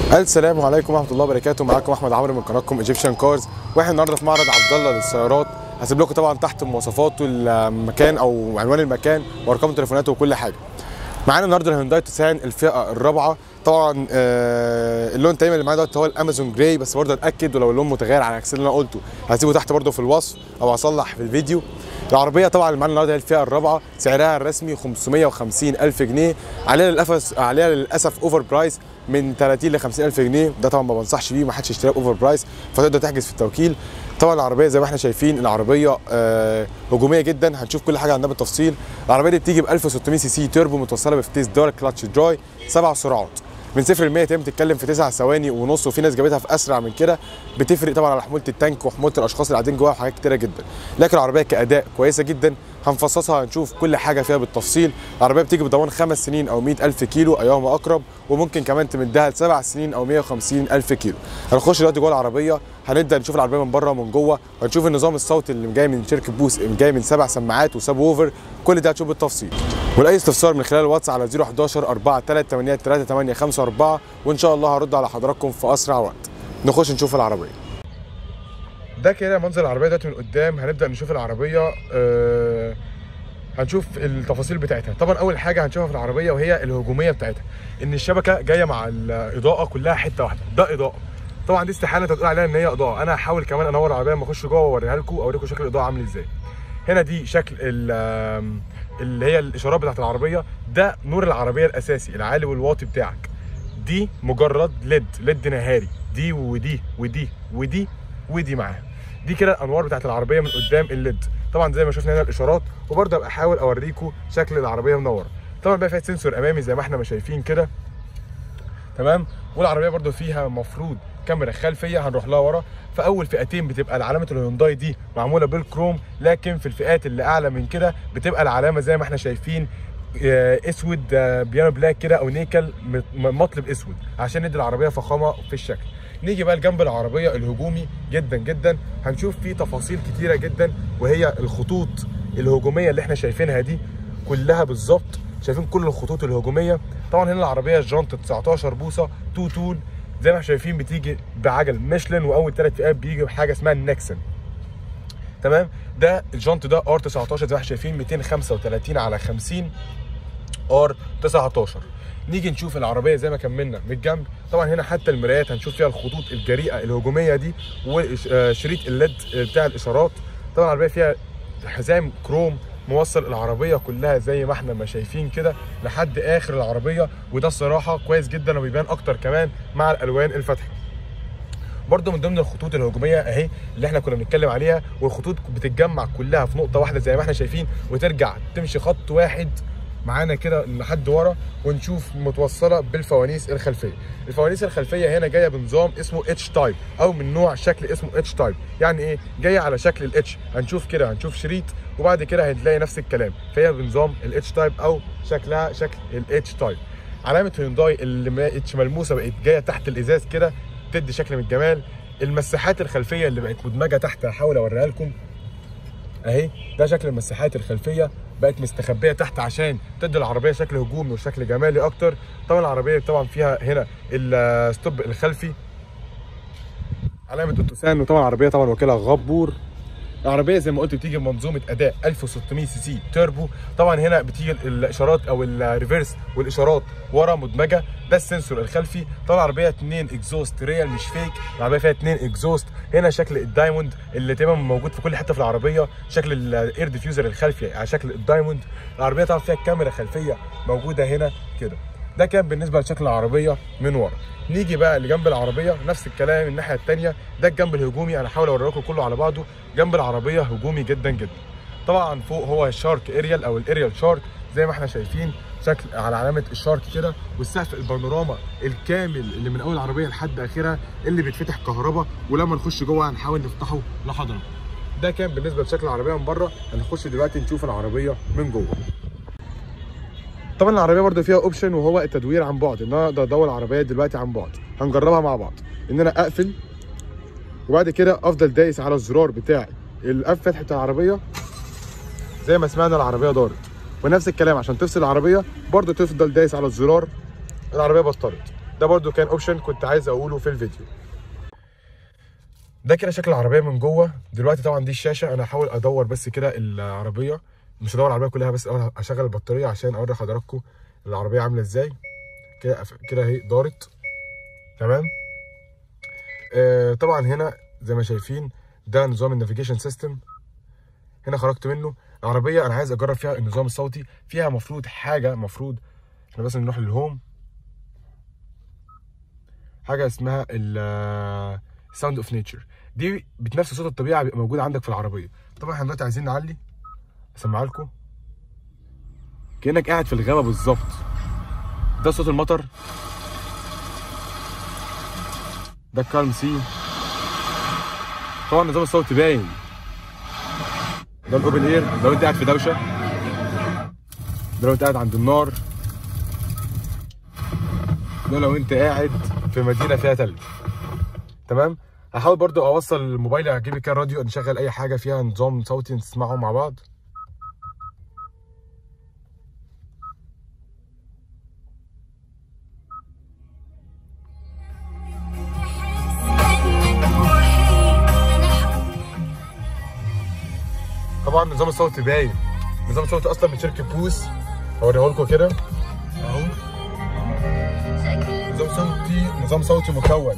السلام عليكم ورحمه الله وبركاته. معاكم احمد عمرو من قناتكم ايجيبشن كارز، واحنا النهارده في معرض عبد الله للسيارات. هسيب لكم طبعا تحت مواصفات المكان او عنوان المكان وارقام تليفوناته وكل حاجه. معانا النهارده الهيونداي توسان الفئه الرابعه. طبعا اللون تقريبا اللي معايا دوت هو الامازون جراي، بس برضه اتاكد ولو اللون متغير على عكس اللي انا قلته هسيبه تحت برضه في الوصف او هصلح في الفيديو. العربيه طبعا اللي معانا النهارده هي الفئه الرابعه، سعرها الرسمي 550,000 جنيه. عليها للاسف اوفر برايس من 30 ل 50,000 جنيه. ده طبعا ما بنصحش بيه، ما حدش يشتريها اوفر برايس، فتقدر تحجز في التوكيل. طبعا العربيه زي ما احنا شايفين العربيه هجوميه جدا، هنشوف كل حاجه عنها بالتفصيل. العربيه دي بتيجي ب 1600 سي سي توربو متوصله بفتيس دارك كلاتش دراي 7 سرعات. من 0 ل 100 تتكلم في 9 ثواني ونص، وفي ناس جابتها في اسرع من كده. بتفرق طبعا على حموله التانك وحموله الاشخاص اللي قاعدين جواها وحاجات كتيره جدا، لكن العربيه كاداء كويسه جدا. هنفصصها، هنشوف كل حاجه فيها بالتفصيل. العربيه بتيجي بضمان 5 سنين او 100,000 كيلو ايهما اقرب، وممكن كمان تمدها ل7 سنين او 150,000 كيلو. هنخش دلوقتي جوه العربيه، هنبدا نشوف العربيه من بره ومن جوه، وهنشوف النظام الصوتي اللي جاي من شركه بوس، جاي من 7 سماعات وساب ووفر. كل ده هتشوف بالتفصيل. ولاي استفسار من خلال الواتس على 011 4383854، وان شاء الله هرد على حضراتكم في اسرع وقت. نخش نشوف العربيه. ده كده منظر العربيه دلوقتي من قدام. هنبدا نشوف العربيه، هنشوف التفاصيل بتاعتها. طبعا اول حاجه هنشوفها في العربيه وهي الهجوميه بتاعتها، ان الشبكه جايه مع الاضاءه كلها حته واحده. ده اضاءه طبعا، دي استحاله انت تقول عليها ان هي اضاءه. انا هحاول كمان انور العربيه لما اخش جوه واوريها لكم، اوريكم شكل الاضاءه عامل ازاي. هنا دي شكل اللي هي الاشارات بتاعت العربيه. ده نور العربيه الاساسي العالي والواطي بتاعك. دي مجرد ليد نهاري، دي ودي ودي ودي ودي معاها. دي كده الانوار بتاعت العربيه من قدام الليد. طبعا زي ما شفنا هنا الاشارات، وبرده ابقى احاول اوريكم شكل العربيه منوره. طبعا بقى فيها سنسور امامي زي ما احنا ما شايفين كده، تمام. والعربيه برده فيها مفروض كاميرا خلفيه هنروح لها ورا. في اول فئتين بتبقى علامه الهيونداي دي معموله بالكروم، لكن في الفئات اللي اعلى من كده بتبقى العلامه زي ما احنا شايفين اسود، بيانو بلاك كده او نيكل مطلب اسود، عشان ندي العربيه فخامه في الشكل. نيجي بقى لجنب العربيه الهجومي جدا جدا، هنشوف فيه تفاصيل كتيره جدا، وهي الخطوط الهجوميه اللي احنا شايفينها دي كلها بالظبط. شايفين كل الخطوط الهجوميه. طبعا هنا العربيه الجنط 19 بوصه 2 تول زي ما احنا شايفين، بتيجي بعجل ميشلين، واول 3 فئات بيجي بحاجه اسمها النكسن، تمام. ده الجنط ده ار 19 زي ما احنا شايفين 235 على 50 ار 19. نيجي نشوف العربيه زي ما كملنا من الجنب. طبعا هنا حتى المرايات هنشوف فيها الخطوط الجريئه الهجوميه دي، وشريط الليد بتاع الاشارات. طبعا العربيه فيها حزام كروم موصل العربيه كلها زي ما احنا ما شايفين كده لحد اخر العربيه، وده الصراحه كويس جدا وبيبان اكتر كمان مع الالوان الفاتحه. برضو من ضمن الخطوط الهجوميه اهي اللي احنا كنا بنتكلم عليها، والخطوط بتتجمع كلها في نقطه واحده زي ما احنا شايفين، وترجع تمشي خط واحد معانا كده لحد ورا، ونشوف متوصله بالفوانيس الخلفيه. الفوانيس الخلفيه هنا جايه بنظام اسمه اتش تايب، او من نوع شكل اسمه اتش تايب. يعني ايه؟ جايه على شكل الاتش. هنشوف كده، هنشوف شريط وبعد كده هنلاقي نفس الكلام، فهي بنظام الاتش تايب او شكلها شكل الاتش تايب. علامه هيونداي اللي ما بقتش ملموسه بقت جايه تحت الازاز كده، تدي شكل من الجمال. المساحات الخلفيه اللي بقت مدمجه تحت هحاول اوريها لكم اهي. ده شكل المساحات الخلفيه بقت مستخبيه تحت عشان تدي العربيه شكل هجومي وشكل جمالي اكتر. طبعا العربيه طبعا فيها هنا الستوب الخلفي علامه التوسان، وطبعا العربيه طبعا وكيلها غبور. العربيه زي ما قلت بتيجي بمنظومه اداء 1600 سي سي توربو. طبعا هنا بتيجي الاشارات او الريفرس والاشارات ورا مدمجه. ده السنسور الخلفي. طبعا العربيه 2 اكزوست ريال مش فيك، العربيه فيها 2 اكزوست. هنا شكل الدايموند اللي تقريبا موجود في كل حته في العربيه، شكل الاير ديفيوزر الخلفي على شكل الدايموند. العربيه طبعا فيها كاميرا خلفيه موجوده هنا كده. ده كان بالنسبه لشكل العربيه من ورا. نيجي بقى لجنب العربيه نفس الكلام الناحيه الثانيه. ده الجنب الهجومي، انا هحاول اوري لكم كله على بعضه. جنب العربيه هجومي جدا جدا. طبعا فوق هو الشارك اريال او الاريال شارك زي ما احنا شايفين، شكل على علامه الشارك كده. والسقف البانوراما الكامل اللي من اول العربيه لحد اخرها اللي بيتفتح كهرباء، ولما نخش جوه هنحاول نفتحه لحضراتكم. ده كان بالنسبه لشكل العربيه من بره. هنخش دلوقتي نشوف العربيه من جوه. طبعا العربيه برده فيها اوبشن وهو التدوير عن بعد، ان انا اقدر ادور العربيه دلوقتي عن بعد. هنجربها مع بعض، ان انا اقفل وبعد كده افضل دايس على الزرار بتاع فتحه العربيه زي ما سمعنا العربيه دارت. ونفس الكلام عشان تفصل العربيه برده تفضل دايس على الزرار، العربيه بطلت. ده برده كان اوبشن كنت عايز اقوله في الفيديو. ده كده شكل العربيه من جوه. دلوقتي طبعا دي الشاشه، انا هحاول ادور بس كده العربيه، مش هدور العربيه كلها بس اول اشغل البطاريه عشان اوري حضراتكم العربيه عامله ازاي. كده اهي دارت تمام. طبعا هنا زي ما شايفين ده نظام النافيجيشن سيستم، هنا خرجت منه. العربيه انا عايز اجرب فيها النظام الصوتي، فيها مفروض احنا بس نروح للهوم، حاجه اسمها الساوند اوف نيتشر، دي بتنفس صوت الطبيعه بيبقى موجود عندك في العربيه. طبعا احنا دلوقتي عايزين نعلي، اسمعها لكم كانك قاعد في الغابه بالظبط. ده صوت المطر، ده الكالم سي. طبعا النظام الصوتي باين. ده الاوبن اير لو انت قاعد في دوشه، ده لو انت قاعد عند النار، ده لو انت قاعد في مدينه فيها تلج. تمام. هحاول برضو اوصل الموبايل، هجيب كده راديو نشغل اي حاجه فيها نظام صوتي نسمعه مع بعض. طبعا النظام الصوتي باين، النظام الصوتي اصلا من شركه بوس، هوريه لكم كده اهو. نظام صوتي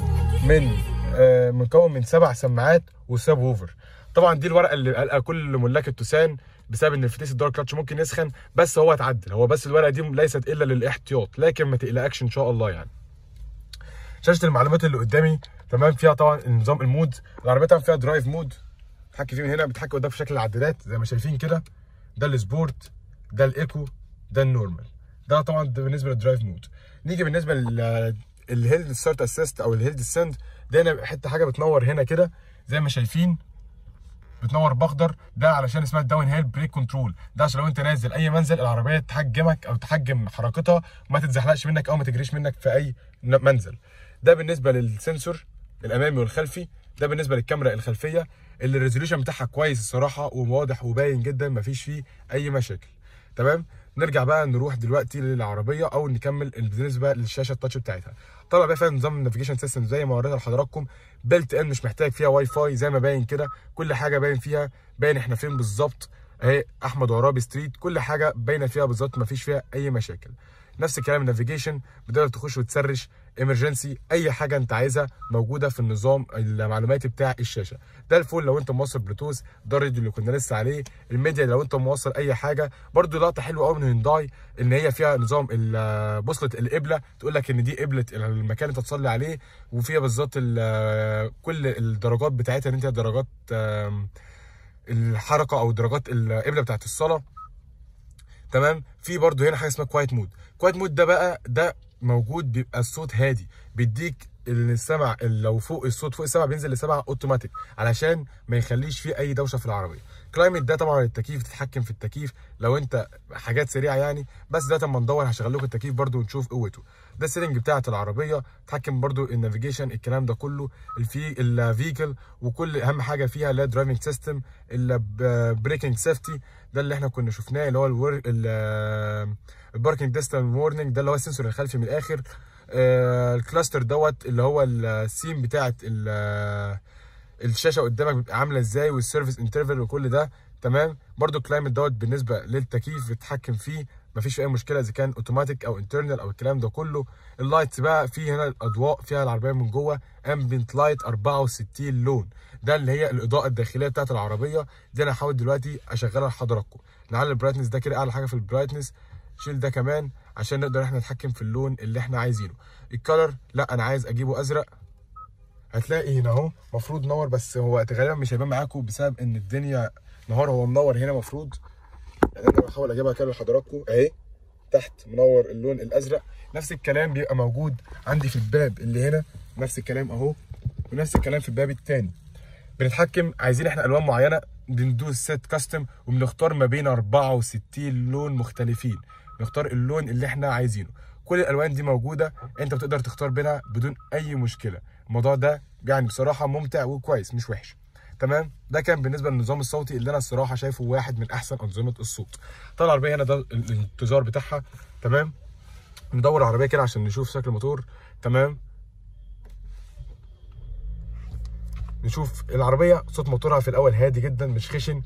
مكون من 7 سماعات وساب ووفر. طبعا دي الورقه اللي قلقها كل ملاك التوسان بسبب ان الفتيس الدار كلاتش ممكن يسخن، بس هو اتعدل، هو بس الورقه دي ليست الا للاحتياط، لكن ما تقلقكش ان شاء الله يعني. شاشه المعلومات اللي قدامي تمام، فيها طبعا نظام المود. العربيه طبعا فيها درايف مود، بتحكي فيه من هنا، بتحكي قدام في شكل العدادات زي ما شايفين كده. ده السبورت، ده الايكو، ده النورمال. ده طبعا بالنسبه للدرايف مود. نيجي بالنسبه للهيل ستارت اسيست او الهيل ديسند، ده هنا حته حاجه بتنور هنا كده زي ما شايفين، بتنور باخضر، ده علشان اسمها الداون هيل بريك كنترول، ده عشان لو انت نازل اي منزل العربيه تحجمك او تحجم حركتها وما تتزحلقش منك او ما تجريش منك في اي منزل. ده بالنسبه للسنسور الامامي والخلفي. ده بالنسبه للكاميرا الخلفيه اللي الريزوليوشن بتاعها كويس الصراحه وواضح وباين جدا، مفيش فيه اي مشاكل. تمام. نرجع بقى نروح دلوقتي للعربيه او نكمل بالنسبه للشاشه التاتش بتاعتها. طبعا بقى فيها نظام النافيجيشن سيستم زي ما وريتها لحضراتكم، بيلت ان مش محتاج فيها واي فاي زي ما باين كده، كل حاجه باين فيها، باين احنا فين بالظبط اهي، احمد عرابي ستريت، كل حاجه باينه فيها بالظبط، مفيش فيها اي مشاكل. نفس الكلام النافيجيشن، بتقدر تخش وتسرش ايمرجنسي، اي حاجه انت عايزها موجوده في النظام المعلوماتي بتاع الشاشه. ده الفول لو انت موصل بلوتوث، ده الراديو اللي كنا لسه عليه، الميديا لو انت موصل اي حاجه. برده لقطه حلوه قوي من هيونداي ان هي فيها نظام بوصله القبله، تقول لك ان دي قبله المكان اللي انت تصلي عليه، وفيها بالظبط كل الدرجات بتاعتها، ان انت درجات الحركه او درجات القبله بتاعت الصلاه. تمام. في برده هنا حاجه اسمها كوايت مود. كوايت مود ده بقى ده موجود، بيبقى الصوت هادي، بيديك السمع لو فوق الصوت فوق السمع بينزل لسمع اوتوماتيك علشان ما يخليش فيه اي دوشه في العربيه. كلايمت ده طبعا التكييف، تتحكم في التكييف لو انت حاجات سريعه يعني، بس ده لما ندور هشغل لكم التكييف برده ونشوف قوته. ده السيتنج بتاعه العربيه، تتحكم برده النافيجيشن الكلام ده كله، الفيكل، وكل اهم حاجه فيها اللي هي درايفنج سيستم، البريكنج سيفتي، ده اللي احنا كنا شفناه اللي هو الباركنج ديستانس وورنينج، ده اللي هو السنسور الخلفي من الاخر. الكلاستر دوت اللي هو السيم بتاعت الشاشه قدامك بيبقى عامله ازاي، والسيرفيس انترفال وكل ده. تمام. برده الكلايمت دوت بالنسبه للتكييف بتتحكم فيه، مفيش اي مشكله اذا كان اوتوماتيك او انترنال او الكلام ده كله. اللايتس بقى في هنا الاضواء فيها العربيه من جوه امبينت لايت 64 لون، ده اللي هي الاضاءه الداخليه بتاعت العربيه. دي انا هحاول دلوقتي اشغلها لحضراتكم. نعلي البرايتنس، ده كده اعلى حاجه في البرايتنس، شيل ده كمان عشان نقدر احنا نتحكم في اللون اللي احنا عايزينه. الكالر لا انا عايز اجيبه ازرق، هتلاقي هنا اهو المفروض نور، بس هو غالبا مش هيبان معاكم بسبب ان الدنيا نهار، هو منور هنا المفروض يعني. انا بحاول اجيبها كده لحضراتكم اهي، تحت منور اللون الازرق. نفس الكلام بيبقى موجود عندي في الباب اللي هنا، نفس الكلام اهو، ونفس الكلام في الباب الثاني. بنتحكم عايزين احنا الوان معينه، بندوس سيت كاستم وبنختار ما بين 64 لون مختلفين، نختار اللون اللي احنا عايزينه. كل الالوان دي موجوده، انت بتقدر تختار بينها بدون اي مشكله. الموضوع ده يعني بصراحه ممتع وكويس مش وحش. تمام. ده كان بالنسبه للنظام الصوتي اللي انا الصراحه شايفه واحد من احسن انظمه الصوت. طبعا العربيه هنا ده الانتظار بتاعها. تمام. ندور العربيه كده عشان نشوف شكل الموتور. تمام، نشوف العربيه صوت موتورها في الاول هادي جدا مش خشن،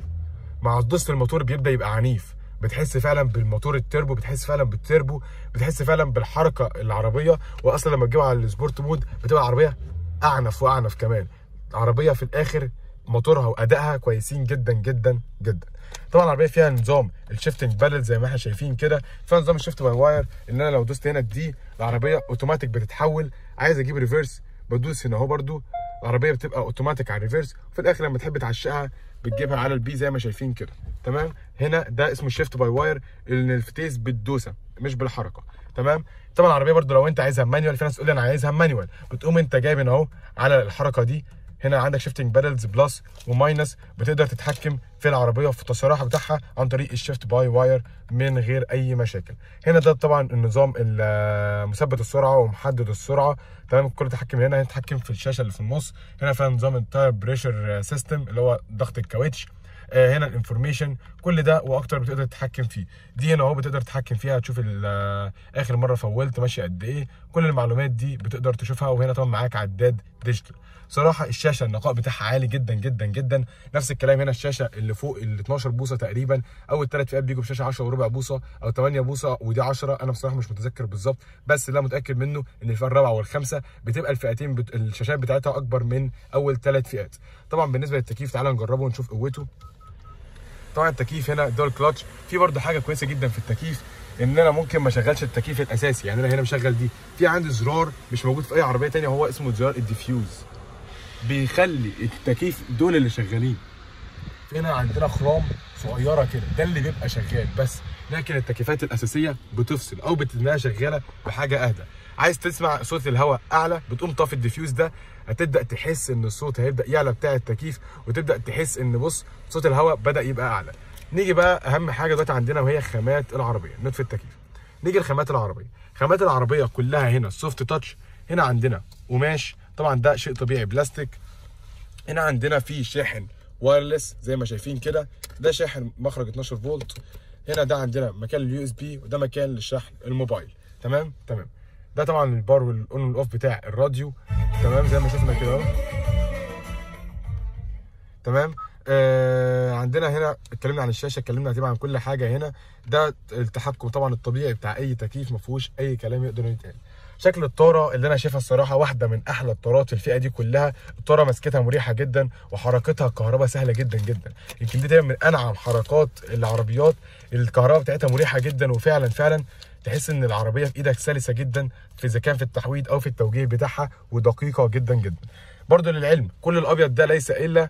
مع دوسة الموتور بيبدا يبقى عنيف، بتحس فعلا بالموتور التربو، بتحس فعلا بالتربو، بتحس فعلا بالحركه العربيه. واصلا لما تجيبها على السبورت مود بتبقى العربيه اعنف واعنف كمان. عربيه في الاخر موتورها وادائها كويسين جدا جدا جدا. طبعا العربيه فيها نظام الشيفتنج بادل زي ما احنا شايفين كده، فيها نظام الشيفت باي واير، ان انا لو دوست هنا دي العربيه اوتوماتيك بتتحول. عايز اجيب ريفيرس بدوس هنا اهو، برده العربيه بتبقى اوتوماتيك على الريفيرس، وفي الاخر لما تحب تعشقها بتجيبها على البي زي ما شايفين كده. تمام، هنا ده اسمه الشيفت باي واير، ان الفتيس بالدوسه مش بالحركه. تمام، طبعا العربيه برده لو انت عايزها مانيوال، في ناس تقول لي انا عايزها مانيوال، بتقوم انت جايب هنا اهو على الحركه دي، هنا عندك شيفتنج بادلز بلس وماينس، بتقدر تتحكم في العربيه في التسارع بتاعها عن طريق الشيفت باي واير من غير اي مشاكل. هنا ده طبعا النظام مثبت السرعه ومحدد السرعه. تمام، كل تحكم هنا تتحكم في الشاشه اللي في النص. هنا فيها نظام التاير بريشر سيستم اللي هو ضغط الكاوتش. هنا الانفورميشن، كل ده واكتر بتقدر تتحكم فيه. دي هنا اهو بتقدر تتحكم فيها، تشوف اخر مره فولت ماشي قد ايه، كل المعلومات دي بتقدر تشوفها. وهنا طبعا معاك عداد ديجيتال. صراحه الشاشه النقاء بتاعها عالي جدا جدا جدا. نفس الكلام هنا الشاشه اللي فوق ال 12 بوصه تقريبا، او الثلاث فئات بيجوا بشاشه 10 وربع بوصه او 8 بوصه، ودي 10. انا بصراحه مش متذكر بالظبط، بس اللي متاكد منه ان الفئه الرابعه والخامسه بتبقى الفئتين الشاشات بتاعتها اكبر من اول 3 فئات. طبعا بالنسبه للتكييف تعالى نجربه ونشوف قوته. طبعا التكييف هنا دول كلاتش. في برده حاجه كويسه جدا في التكييف، ان انا ممكن ما اشغلش التكييف الاساسي. يعني انا هنا مشغل دي، في عندي زرار مش موجود في اي عربيه ثانيه، هو اسمه زرار الديفيوز، بيخلي التكييف دول اللي شغالين. هنا عندنا خرام صغيره كده، ده اللي بيبقى شغال بس، لكن التكييفات الاساسيه بتفصل او بتبقى شغاله بحاجه اهدى. عايز تسمع صوت الهواء اعلى، بتقوم طافي الديفيوز ده، هتبدا تحس ان الصوت هيبدا يعلى بتاع التكييف، وتبدا تحس ان بص صوت الهواء بدا يبقى اعلى. نيجي بقى اهم حاجه دلوقتي عندنا وهي خامات العربيه، نطفي التكييف. نيجي لخامات العربيه. خامات العربيه كلها هنا سوفت تاتش. هنا عندنا قماش، طبعا ده شيء طبيعي بلاستيك. هنا عندنا في شاحن وايرلس زي ما شايفين كده، ده شاحن مخرج 12 فولت. هنا ده عندنا مكان اليو اس بي، وده مكان للشحن الموبايل. تمام. ده طبعا البار والاون والاوف بتاع الراديو. تمام، زي ما شفنا كده اهو. تمام. عندنا هنا اتكلمنا عن الشاشه، اتكلمنا طبعا عن كل حاجه. هنا ده التحكم طبعا الطبيعي بتاع اي تكييف، ما فيهوش اي كلام يقدر يتقال. شكل الطاره اللي انا شايفها الصراحه واحده من احلى الطارات في الفئه دي كلها. الطاره مسكتها مريحه جدا، وحركتها الكهرباء سهله جدا جدا. يمكن دي دايما من انعم حركات العربيات، الكهرباء بتاعتها مريحه جدا، وفعلا تحس ان العربيه في ايدك سلسه جدا، اذا كان في التحويض او في التوجيه بتاعها، ودقيقه جدا جدا. برضه للعلم كل الابيض ده ليس الا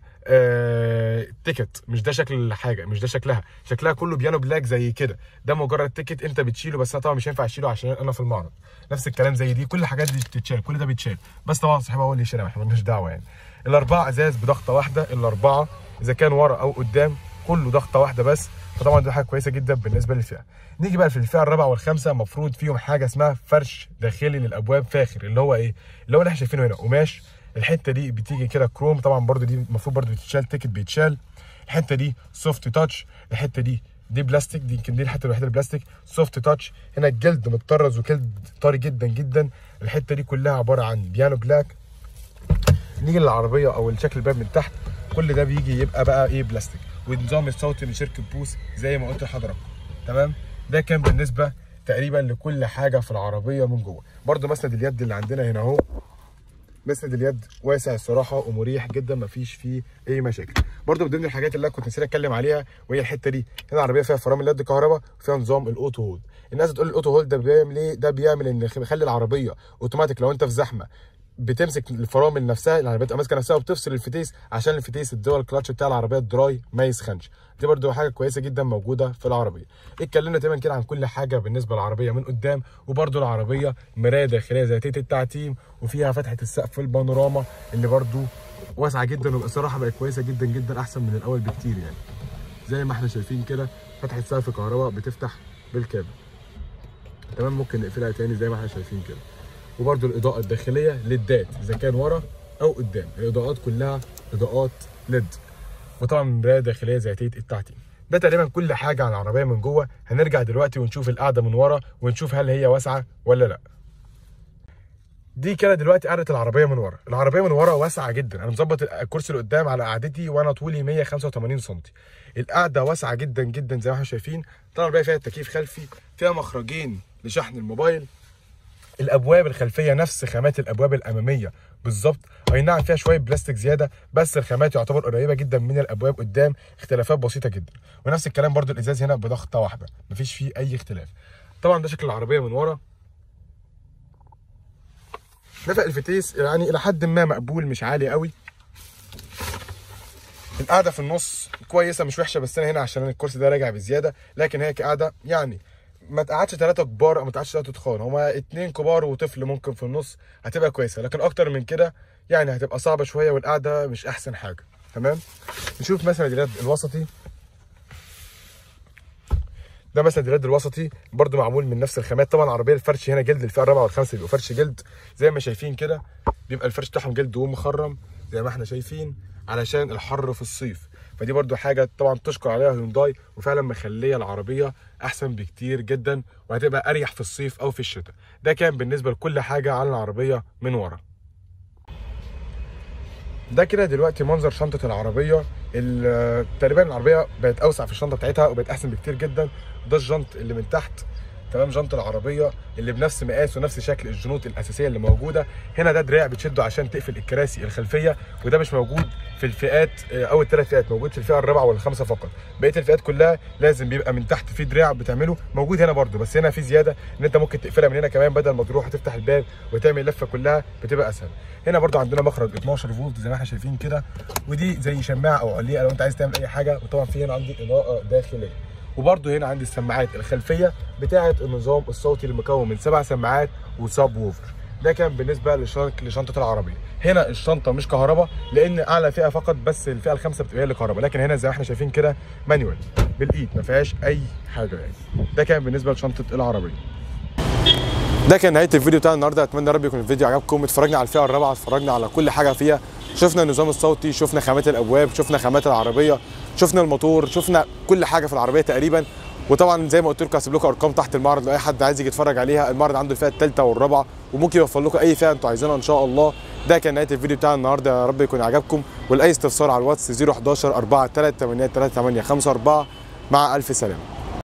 تيكت، مش ده شكل الحاجه، مش ده شكلها كله بيانو بلاك زي كده، ده مجرد تيكت انت بتشيله، بس انا طبعا مش هينفع اشيله عشان انا في المعرض. نفس الكلام زي دي، كل الحاجات دي بتتشال، كل ده بيتشال، بس طبعا صاحبها هو اللي يشيلها، احنا مالناش دعوه يعني. الاربعه ازاز بضغطه واحده، الاربعه اذا كان ورا او قدام كله ضغطه واحده بس، فطبعا دي حاجه كويسه جدا بالنسبه للفئه. نيجي بقى في الفئه الرابعه والخامسه، المفروض فيهم حاجه اسمها فرش داخلي للابواب فاخر، اللي هو ايه؟ اللي هو اللي احنا شايفينه هنا قماش. الحته دي بتيجي كده كروم، طبعا برده دي المفروض برده تتشال، تيكت بيتشال. الحته دي سوفت تاتش، الحته دي بلاستيك، دي يمكن دي الحته الوحيده البلاستيك سوفت تاتش. هنا الجلد متطرز وجلد طري جدا جدا. الحته دي كلها عباره عن بيانو بلاك. نيجي للعربيه او الشكل الباب من تحت، كل ده بيجي يبقى بقى ايه؟ بلاستيك. والنظام الصوتي لشركه بوس زي ما قلت لحضراتكم. تمام، ده كان بالنسبه تقريبا لكل حاجه في العربيه من جوه. برده مسند اليد اللي عندنا هنا اهو، مسند اليد واسع الصراحه ومريح جدا، مفيش فيه اي مشاكل. برده من ضمن الحاجات اللي انا كنت نسيت اتكلم عليها وهي الحته دي، هنا العربيه فيها فرامل ليد كهرباء، وفيها نظام الاوتو هولد. الناس بتقول الاوتو هولد ده بيعمل ايه؟ ده بيعمل ان يخلي العربيه اوتوماتيك لو انت في زحمه بتمسك الفرامل نفسها، العربيه بتبقى ماسكه نفسها وبتفصل الفتيس، عشان الفتيس الدول كلاتش بتاع العربيه الدراي ما يسخنش. دي برده حاجه كويسه جدا موجوده في العربيه. اتكلمنا تقريبا كده عن كل حاجه بالنسبه للعربيه من قدام. وبرده العربيه مرايه داخليه ذاتيه التعتيم، وفيها فتحه السقف البانوراما اللي برده واسعه جدا، وبصراحه بقت كويسه جدا جدا، احسن من الاول بكتير يعني. زي ما احنا شايفين كده فتحه سقف كهرباء بتفتح بالكابل. تمام، ممكن نقفلها تاني زي ما احنا شايفين كده. وبرده الاضاءه الداخليه ليدات، اذا كان ورا او قدام، الاضاءات كلها اضاءات ليد. وطبعا مرايه داخليه ذاتيه التعتيم. ده تقريبا كل حاجه عن العربيه من جوه. هنرجع دلوقتي ونشوف القعده من ورا ونشوف هل هي واسعه ولا لا. دي كده دلوقتي قعده العربيه من ورا. العربيه من ورا واسعه جدا. انا مظبط الكرسي اللي قدام على قعدتي وانا طولي 185 سم. القعده واسعه جدا جدا زي ما احنا شايفين. طبعا العربيه فيها تكييف خلفي، فيها مخرجين لشحن الموبايل. الابواب الخلفيه نفس خامات الابواب الاماميه بالظبط. اي نعم فيها شويه بلاستيك زياده، بس الخامات يعتبر قريبه جدا من الابواب قدام، اختلافات بسيطه جدا. ونفس الكلام برده الازاز هنا بضغطه واحده، مفيش فيه اي اختلاف. طبعا ده شكل العربيه من ورا. نفق الفتيس يعني الى حد ما مقبول، مش عالي قوي. القعده في النص كويسه مش وحشه، بس انا هنا عشان الكرسي ده راجع بزياده، لكن هي كقعده يعني ما تقعدش 3 كبار او ما تقعدش 3 تخان، هما 2 كبار وطفل ممكن في النص هتبقى كويسه، لكن اكتر من كده يعني هتبقى صعبه شويه والقعده مش احسن حاجه. تمام. نشوف مثلا اليد الوسطي. ده مثلا اليد الوسطي برده معمول من نفس الخامات. طبعا العربيه الفرش هنا جلد، الفئه الرابعه والخامسه بيبقوا فرش جلد زي ما شايفين كده، بيبقى الفرش بتاعهم جلد ومخرم زي ما احنا شايفين علشان الحر في الصيف. فدي برده حاجه طبعا تشكر عليها هيونداي، وفعلا مخليه العربيه احسن بكتير جدا، وهتبقى اريح في الصيف او في الشتاء. ده كان بالنسبه لكل حاجه عن العربيه من ورا. ده كده دلوقتي منظر شنطه العربيه. تقريبا العربيه بقت اوسع في الشنطه بتاعتها وبقت احسن بكتير جدا. ده الجنط اللي من تحت، تمام، جنط العربيه اللي بنفس مقاس ونفس شكل الجنوط الاساسيه اللي موجوده. هنا ده دراع بتشده عشان تقفل الكراسي الخلفيه، وده مش موجود في الفئات او ال3 فئات، موجود في الفئه الرابعه والخامسه فقط. بقيه الفئات كلها لازم بيبقى من تحت في دراع بتعمله، موجود هنا برده، بس هنا في زياده ان انت ممكن تقفلها من هنا كمان، بدل ما تروح تفتح الباب وتعمل اللفه كلها بتبقى اسهل. هنا برده عندنا مخرج 12 فولت زي ما احنا شايفين كده، ودي زي شماعه او عليقه لو انت عايز تعمل اي حاجه. وطبعا في هنا عندي اضاءه داخليه، وبرده هنا عندي السماعات الخلفيه بتاعه النظام الصوتي المكون من 7 سماعات وساب ووفر. ده كان بالنسبه لشنطه العربيه. هنا الشنطه مش كهرباء لان اعلى فئه فقط، بس الفئه الخامسه بتبقى هي اللي كهرباء، لكن هنا زي ما احنا شايفين كده مانيوال بالايد ما فيهاش اي حاجه يعني. ده كان بالنسبه لشنطه العربيه. ده كان نهايه الفيديو بتاع النهارده. اتمنى يا رب يكون الفيديو عجبكم. اتفرجنا على الفئه الرابعه، اتفرجنا على كل حاجه فيها، شفنا النظام الصوتي، شفنا خامات الابواب، شفنا خامات العربيه، شفنا الموتور، شفنا كل حاجه في العربيه تقريبا. وطبعا زي ما قلت لكم هسيب لكم ارقام تحت المعرض لو اي حد عايز يجي يتفرج عليها. المعرض عنده الفئه الثالثه والرابعه، وممكن يوفر لكم اي فئه انتوا عايزينها ان شاء الله. ده كان نهايه الفيديو بتاع النهارده، يا رب يكون عجبكم. ولاي استفسار على الواتس 011 438 3854. مع الف سلامه.